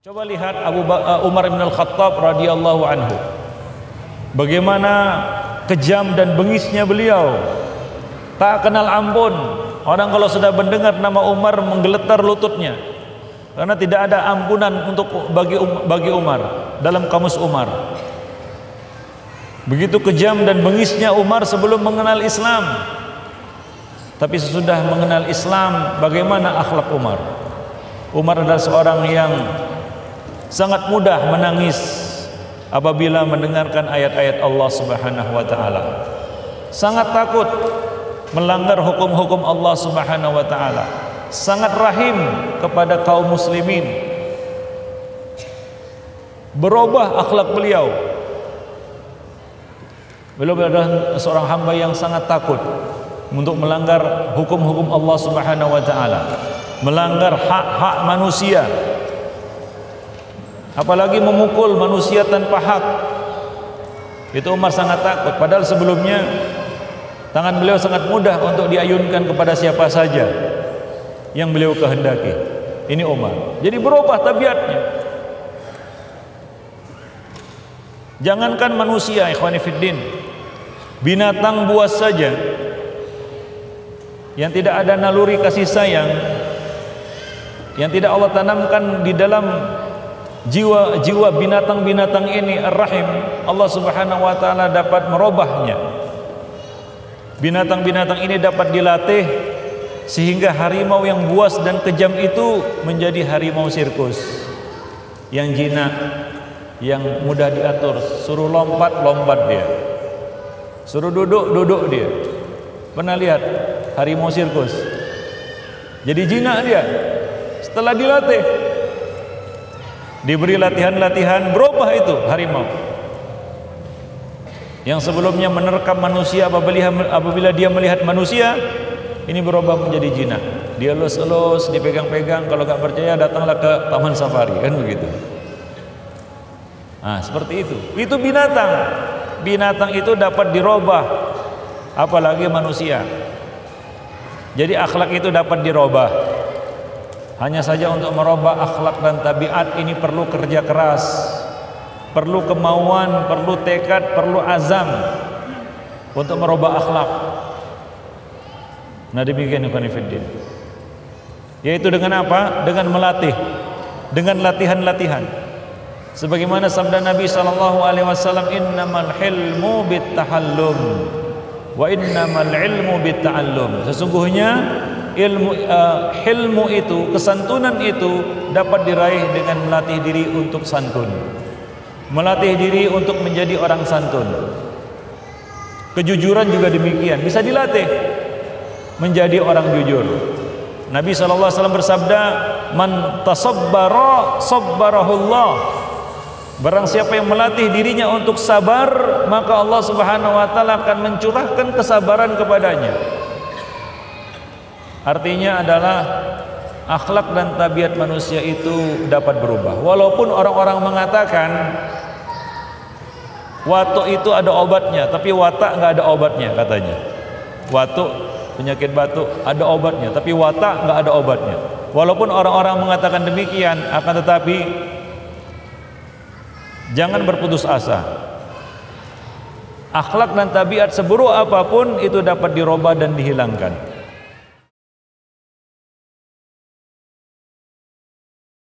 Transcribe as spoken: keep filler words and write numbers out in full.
Coba lihat Abu ba Umar bin Al-Khattab radhiyallahu anhu. Bagaimana kejam dan bengisnya beliau. Tak kenal ampun. Orang kalau sudah mendengar nama Umar menggeletar lututnya. Karena tidak ada ampunan untuk bagi bagi Umar dalam kamus Umar. Begitu kejam dan bengisnya Umar sebelum mengenal Islam. Tapi sesudah mengenal Islam, bagaimana akhlak Umar? Umar adalah seorang yang sangat mudah menangis apabila mendengarkan ayat-ayat Allah Subhanahu wa taala. Sangat takut melanggar hukum-hukum Allah Subhanahu wa taala. Sangat rahim kepada kaum muslimin. Berubah akhlak beliau. Beliau adalah seorang hamba yang sangat takut untuk melanggar hukum-hukum Allah Subhanahu wa taala, melanggar hak-hak manusia. Apalagi memukul manusia tanpa hak. Itu Umar sangat takut. Padahal sebelumnya tangan beliau sangat mudah untuk diayunkan kepada siapa saja yang beliau kehendaki. Ini Umar. Jadi berubah tabiatnya. Jangankan manusia, ikhwani fiddin, binatang buas saja yang tidak ada naluri kasih sayang, yang tidak Allah tanamkan di dalam jiwa-jiwa binatang-binatang ini ar-rahim, Allah Subhanahu wa taala dapat merubahnya. Binatang-binatang ini dapat dilatih sehingga harimau yang buas dan kejam itu menjadi harimau sirkus yang jinak, yang mudah diatur. Suruh lompat, lompat dia. Suruh duduk, duduk dia. Pernah lihat harimau sirkus? Jadi jinak dia. Setelah dilatih, diberi latihan-latihan, berubah itu harimau yang sebelumnya menerkam manusia. Apabila, apabila dia melihat manusia, ini berubah menjadi jinak. Dia elus-elus, dipegang-pegang. Kalau nggak percaya, datanglah ke taman safari, kan begitu. Nah, seperti itu. Itu binatang. Binatang itu dapat dirubah, apalagi manusia. Jadi akhlak itu dapat dirubah. Hanya saja untuk merubah akhlak dan tabiat ini perlu kerja keras, perlu kemauan, perlu tekad, perlu azam untuk merubah akhlak. Nah, demikian ikhwan fillah. Yaitu dengan apa? Dengan melatih, dengan latihan-latihan. Sebagaimana sabda Nabi sallallahu alaihi wasallam, innamal hilmu bittahallum wa innamal ilmu bitta'allum. Sesungguhnya ilmu uh, hilmu itu, kesantunan itu dapat diraih dengan melatih diri untuk santun, melatih diri untuk menjadi orang santun. Kejujuran juga demikian, bisa dilatih menjadi orang jujur. Nabi sallallahu alaihi wasallam bersabda, man tasabbara sabbarahullah. Barang siapa yang melatih dirinya untuk sabar, maka Allah Subhanahu wa taala akan mencurahkan kesabaran kepadanya. Artinya adalah akhlak dan tabiat manusia itu dapat berubah. Walaupun orang-orang mengatakan watuk itu ada obatnya, tapi watak nggak ada obatnya katanya. Watuk, penyakit batuk, ada obatnya, tapi watak nggak ada obatnya. Walaupun orang-orang mengatakan demikian, akan tetapi jangan berputus asa. Akhlak dan tabiat seburuk apapun itu dapat dirubah dan dihilangkan.